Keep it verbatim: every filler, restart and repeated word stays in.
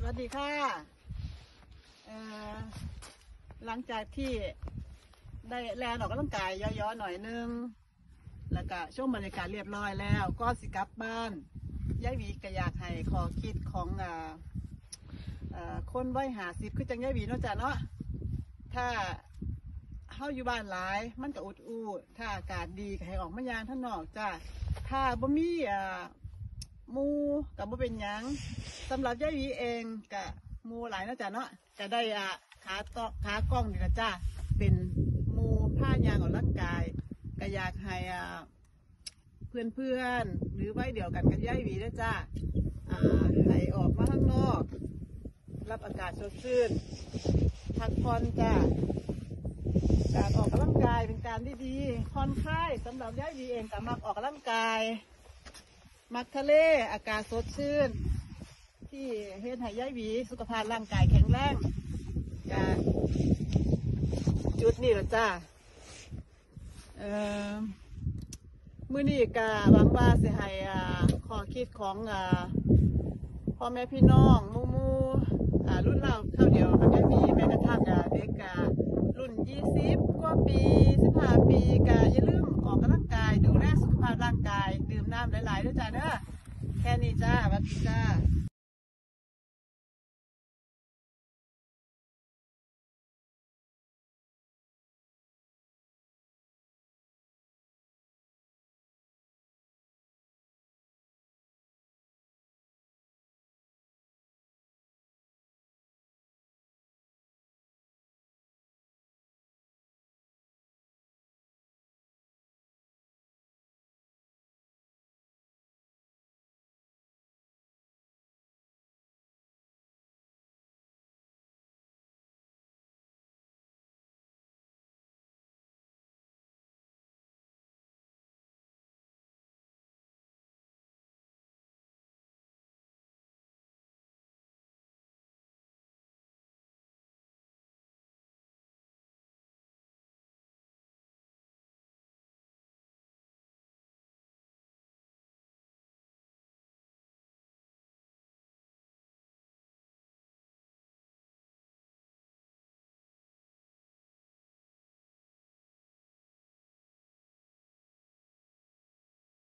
สวัสดีค่ะหลังจากที่ได้แลนออกกำลังกายย่อๆหน่อยนึงแล้วก็ช่วงบรรยากาศเรียบร้อยแล้วก็สิกลับบ้านยายหวีก็อยากให้ขอคิดของอ่าอ่าคนวัยหาสิบคือจังยายหวีเนาะจ้ะเนาะถ้าเฮาอยู่บ้านหลายมันก็อุดอู้ถ้าอากาศดีก็ให้ออกมายางท่านนอกจ้ะถ้าบ่มีอ่ามูกับบ่เป็นหยังสำหรับยายหวีเองกับมูหลายเนาะจ้ะเนาะจะได้อ่าขาต่อขากล้องนี่ละจ้ะเป็นมูผ้ายางออกร่างกายก็อยากให้อ่าเพื่อนเพื่อนหรือไว้เดียวกันกับยายหวีนะจ้ะอ่าให้ออกมาข้างนอกรับอากาศสดชื่นพักผ่อนจ้ะการออกกำลังกายเป็นการที่ดีผ่อนคลายสำหรับยายหวีเองก็มักออกกำลังกายมักทะเลอากาศสดชื่นที่เฮ็ดให้ยายหวีสุขภาพร่างกายแข็งแรงการจุดนี่แหละจ้าเอ่อมื้อนี้ก็หวังว่าสิให้อ่าข้อคิดของอ่าพ่อแม่พี่น้องมู่มู่อ่ารุ่นเราเท่าเดียวกันได้มีแม้กระทั่งอ่าเด็กอ่ารุ่นยี่สิบกว่าปีสิบห้าปีก็อย่าลืมออกกำลังกายดูแลสุขภาพร่างกายดื่มน้ำหลายๆด้วยจ้าเด้อแค่นี้จ้าสวัสดีจ้า